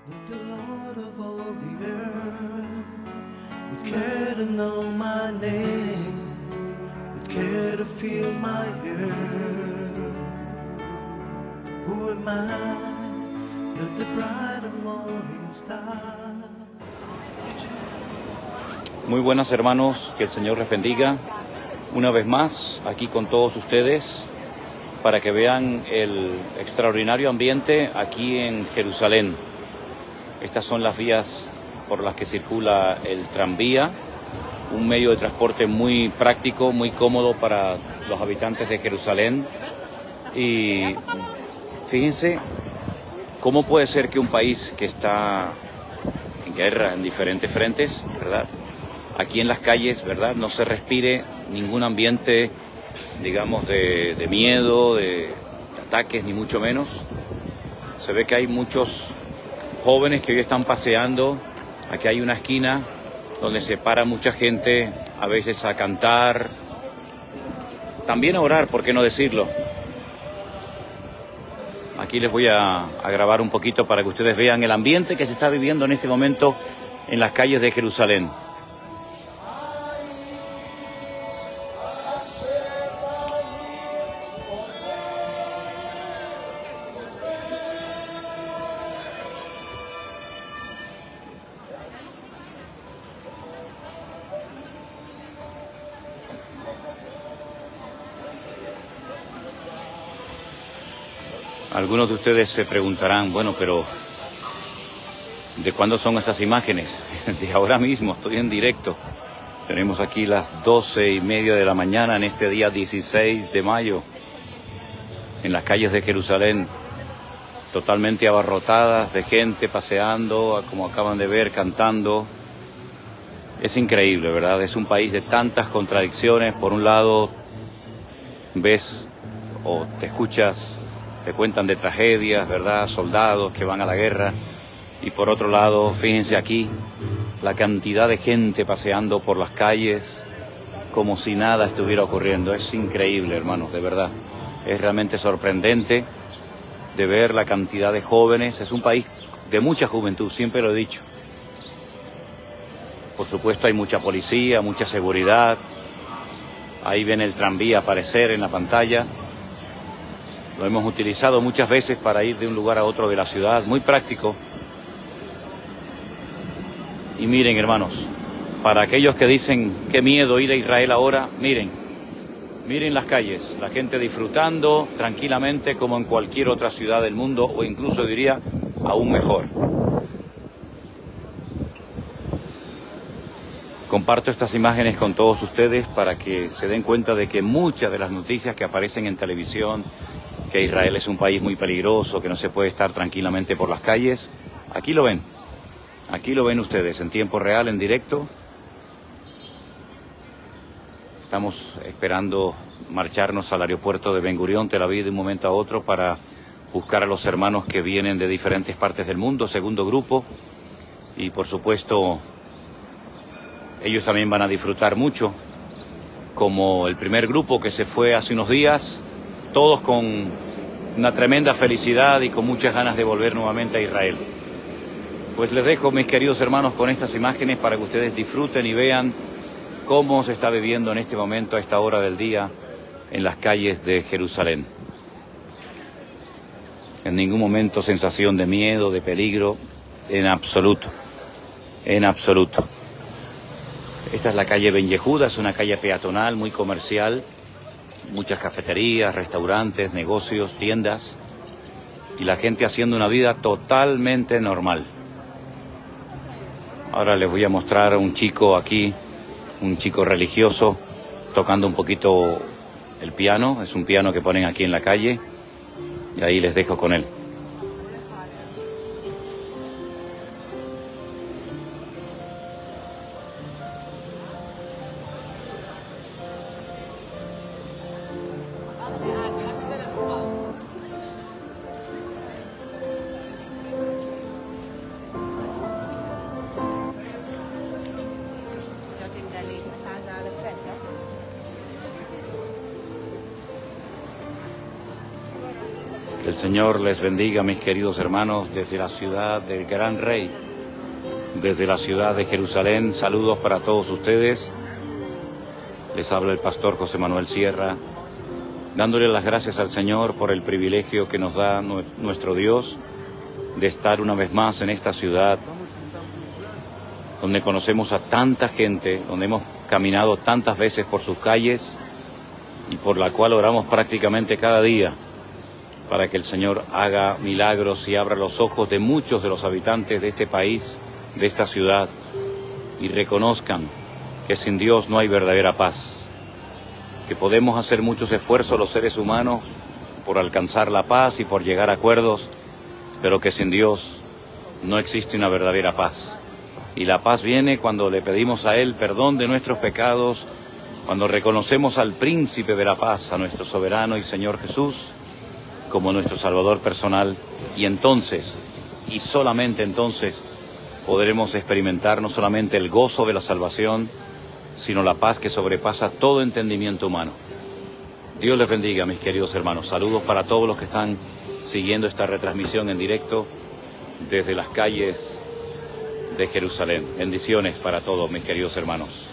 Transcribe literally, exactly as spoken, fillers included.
that the Lord of all the earth would care to know my name, would care to feel my hurt. Who am I but the bright and morning star? Muy buenas, hermanos, que el Señor les bendiga una vez más aquí con todos ustedes para que vean el extraordinario ambiente aquí en Jerusalén. Estas son las vías por las que circula el tranvía, un medio de transporte muy práctico, muy cómodo para los habitantes de Jerusalén. Y fíjense cómo puede ser que un país que está en guerra en diferentes frentes, ¿verdad?, aquí en las calles, ¿verdad?, no se respire ningún ambiente, digamos, de, de miedo, de, de ataques, ni mucho menos. Se ve que hay muchos jóvenes que hoy están paseando. Aquí hay una esquina donde se para mucha gente, a veces a cantar, también a orar, ¿por qué no decirlo? Aquí les voy a, a grabar un poquito para que ustedes vean el ambiente que se está viviendo en este momento en las calles de Jerusalén. Algunos de ustedes se preguntarán, bueno, pero ¿de cuándo son estas imágenes? De ahora mismo, estoy en directo. Tenemos aquí las doce y media de la mañana en este día dieciséis de mayo, en las calles de Jerusalén, totalmente abarrotadas de gente paseando, como acaban de ver, cantando. Es increíble, ¿verdad? Es un país de tantas contradicciones. Por un lado, ves o te escuchas, te cuentan de tragedias, ¿verdad?, soldados que van a la guerra. Y por otro lado, fíjense aquí, la cantidad de gente paseando por las calles como si nada estuviera ocurriendo. Es increíble, hermanos, de verdad. Es realmente sorprendente de ver la cantidad de jóvenes. Es un país de mucha juventud, siempre lo he dicho. Por supuesto hay mucha policía, mucha seguridad. Ahí ven el tranvía aparecer en la pantalla. Lo hemos utilizado muchas veces para ir de un lugar a otro de la ciudad, muy práctico. Y miren, hermanos, para aquellos que dicen qué miedo ir a Israel ahora, miren, miren las calles, la gente disfrutando tranquilamente como en cualquier otra ciudad del mundo, o incluso diría aún mejor. Comparto estas imágenes con todos ustedes para que se den cuenta de que muchas de las noticias que aparecen en televisión, que Israel es un país muy peligroso, que no se puede estar tranquilamente por las calles, aquí lo ven. Aquí lo ven ustedes en tiempo real, en directo. Estamos esperando marcharnos al aeropuerto de Ben Gurión, Tel Aviv, de un momento a otro para buscar a los hermanos que vienen de diferentes partes del mundo, segundo grupo. Y por supuesto, ellos también van a disfrutar mucho, como el primer grupo que se fue hace unos días, todos con una tremenda felicidad y con muchas ganas de volver nuevamente a Israel. Pues les dejo, mis queridos hermanos, con estas imágenes para que ustedes disfruten y vean cómo se está viviendo en este momento, a esta hora del día, en las calles de Jerusalén. En ningún momento sensación de miedo, de peligro, en absoluto, en absoluto. Esta es la calle Ben Yehuda, es una calle peatonal muy comercial, muchas cafeterías, restaurantes, negocios, tiendas, y la gente haciendo una vida totalmente normal. Ahora les voy a mostrar a un chico aquí, un chico religioso, tocando un poquito el piano. Es un piano que ponen aquí en la calle, y ahí les dejo con él. Que el Señor les bendiga, mis queridos hermanos, desde la ciudad del Gran Rey, desde la ciudad de Jerusalén. Saludos para todos ustedes. Les habla el pastor José Manuel Sierra, dándole las gracias al Señor por el privilegio que nos da nuestro Dios de estar una vez más en esta ciudad, donde conocemos a tanta gente, donde hemos caminado tantas veces por sus calles y por la cual oramos prácticamente cada día para que el Señor haga milagros y abra los ojos de muchos de los habitantes de este país, de esta ciudad, y reconozcan que sin Dios no hay verdadera paz, que podemos hacer muchos esfuerzos los seres humanos por alcanzar la paz y por llegar a acuerdos, pero que sin Dios no existe una verdadera paz. Y la paz viene cuando le pedimos a Él perdón de nuestros pecados, cuando reconocemos al Príncipe de la Paz, a nuestro soberano y Señor Jesús, como nuestro Salvador personal, y entonces, y solamente entonces, podremos experimentar no solamente el gozo de la salvación, sino la paz que sobrepasa todo entendimiento humano. Dios les bendiga, mis queridos hermanos. Saludos para todos los que están siguiendo esta retransmisión en directo desde las calles de Jerusalén. Bendiciones para todos, mis queridos hermanos.